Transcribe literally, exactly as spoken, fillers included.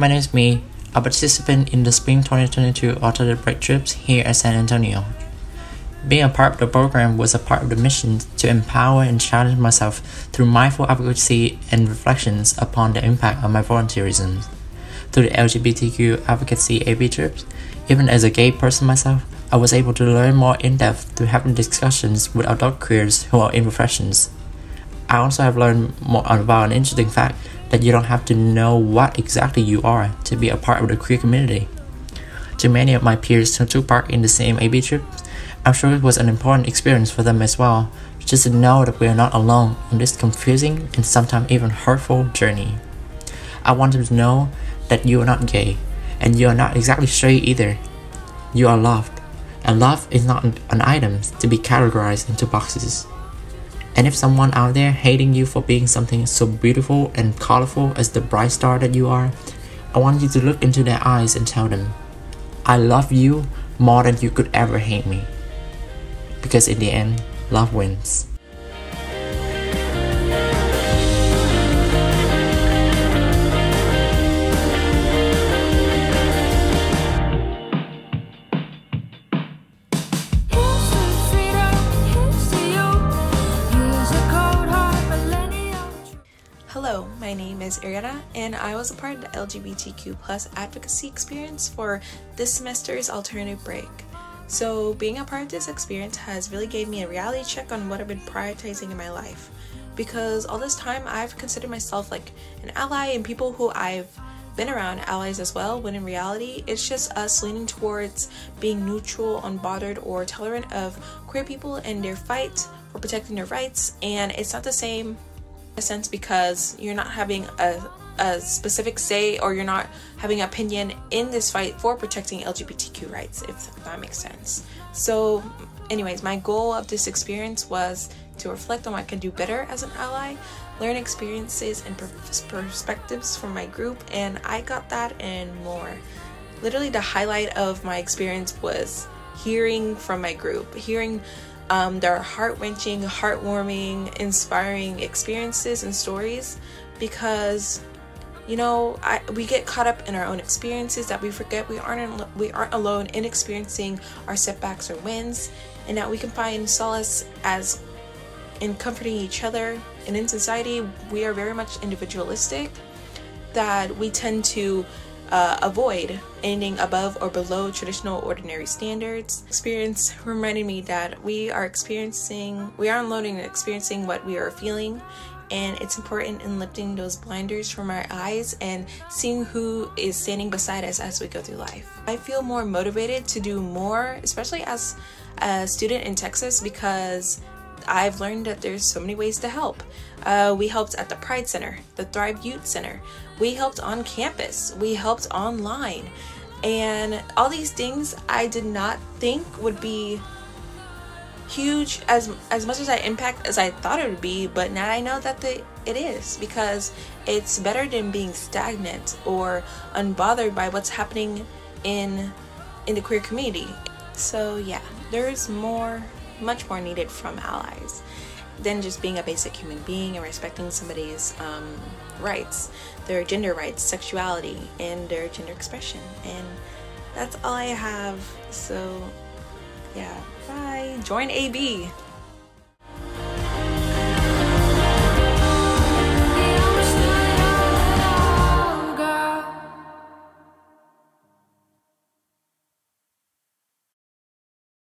my name is Me, a participant in the Spring twenty twenty-two Alternative Break trips here at San Antonio. Being a part of the program was a part of the mission to empower and challenge myself through mindful advocacy and reflections upon the impact of my volunteerism. Through the L G B T Q Advocacy A B trips, even as a gay person myself, I was able to learn more in-depth through having discussions with adult queers who are in professions. I also have learned more about an interesting fact that you don't have to know what exactly you are to be a part of the queer community. To many of my peers who took part in the same A B trips, I'm sure it was an important experience for them as well, just to know that we are not alone on this confusing and sometimes even hurtful journey. I want them to know that you are not gay, and you are not exactly straight either. You are loved, and love is not an item to be categorized into boxes. And if someone out there hating you for being something so beautiful and colorful as the bright star that you are, I want you to look into their eyes and tell them, I love you more than you could ever hate me. Because in the end, love wins. Hello, my name is Ariana, and I was a part of the L G B T Q plus advocacy experience for this semester's alternative break. So being a part of this experience has really gave me a reality check on what I've been prioritizing in my life, because all this time I've considered myself like an ally and people who I've been around allies as well, when in reality it's just us leaning towards being neutral, unbothered, or tolerant of queer people and their fight for protecting their rights. And it's not the same in a sense because you're not having a a specific say, or you're not having an opinion in this fight for protecting L G B T Q rights, if that makes sense. So anyways, my goal of this experience was to reflect on what I can do better as an ally, learn experiences and per perspectives from my group, and I got that and more. Literally the highlight of my experience was hearing from my group, hearing um, their heart-wrenching, heartwarming, inspiring experiences and stories, because you know, I, we get caught up in our own experiences that we forget we aren't we aren't alone in experiencing our setbacks or wins, and that we can find solace as in comforting each other. And in society, we are very much individualistic, that we tend to uh, avoid anything above or below traditional ordinary standards. Experience reminded me that we are experiencing, we aren't alone in experiencing what we are feeling. And it's important in lifting those blinders from our eyes and seeing who is standing beside us as we go through life. I feel more motivated to do more, especially as a student in Texas, because I've learned that there's so many ways to help. Uh, we helped at the Pride Center, the Thrive Youth Center. We helped on campus. We helped online. And all these things I did not think would be huge as as much as I impact as I thought it would be, but now I know that the, it is, because it's better than being stagnant or unbothered by what's happening in in the queer community. So yeah, there's more, much more needed from allies than just being a basic human being and respecting somebody's um, rights, their gender rights, sexuality, and their gender expression. And that's all I have. So yeah, bye. Join A B.